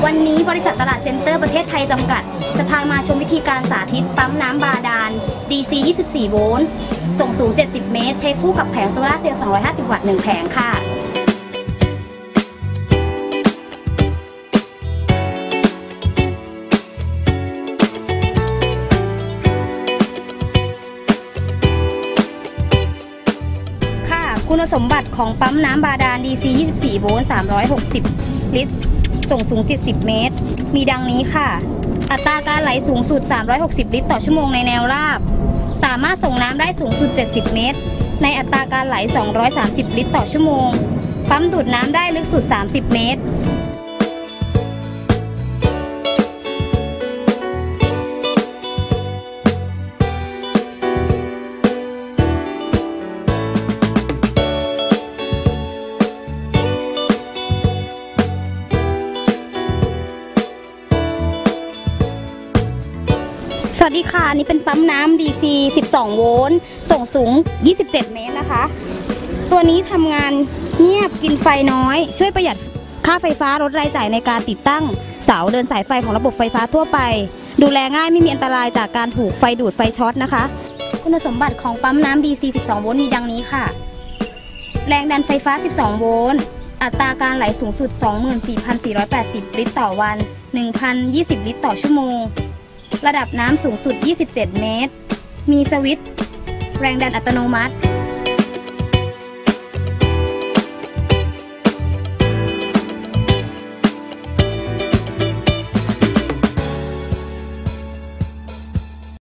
วันนี้บริษัทตลาดเซ็นเตอร์ประเทศไทยจำกัดจะพามาชมวิธีการสาธิตปั๊มน้ำบาดาล DC 24 โวลต์ส่งสูง 70 เมตรใช้คู่กับแผงโซลาร์เซลล์ 250 วัตต์ 1 แผงค่ะคุณสมบัติของปั๊มน้ำบาดาล DC 24 โวลต์ 360 ลิตรส่งสูง 70 เมตรมีดังนี้ค่ะอัตราการไหลสูงสุด 360 ลิตรต่อชั่วโมงในแนวราบสามารถส่งน้ำได้สูงสุด 70 เมตรในอัตราการไหล 230 ลิตรต่อชั่วโมงปั๊มดูดน้ำได้ลึกสุด 30 เมตรสวัสดีค่ะนี่เป็นปั๊มน้ำ DC 12 โวลต์ส่งสูง 27 เมตรนะคะตัวนี้ทำงานเงียบกินไฟน้อยช่วยประหยัดค่าไฟฟ้าลดรายจ่ายในการติดตั้งเสาเดินสายไฟของระบบไฟฟ้าทั่วไปดูแลง่ายไม่มีอันตรายจากการถูกไฟดูดไฟช็อตนะคะคุณสมบัติของปั๊มน้ำ DC 12 โวลต์มีดังนี้ค่ะแรงดันไฟฟ้า 12 โวลต์อัตราการไหลสูงสุด 24,480 ลิตรต่อวัน 1,020 ลิตรต่อชั่วโมงระดับน้ำสูงสุด 27 เมตรมีสวิตช์แรงดันอัตโนมัติ